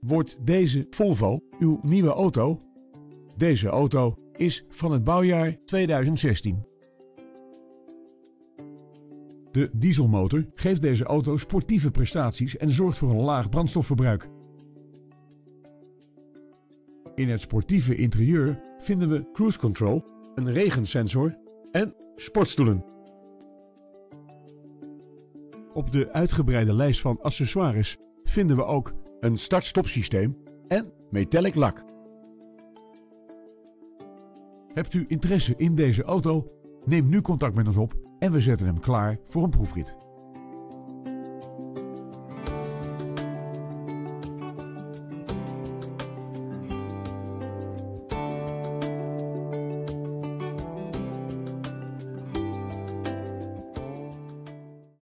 Wordt deze Volvo uw nieuwe auto? Deze auto is van het bouwjaar 2016. De dieselmotor geeft deze auto sportieve prestaties en zorgt voor een laag brandstofverbruik. In het sportieve interieur vinden we cruise control, een regensensor en sportstoelen. Op de uitgebreide lijst van accessoires vinden we ook een start-stop systeem en metallic lak. Hebt u interesse in deze auto? Neem nu contact met ons op en we zetten hem klaar voor een proefrit.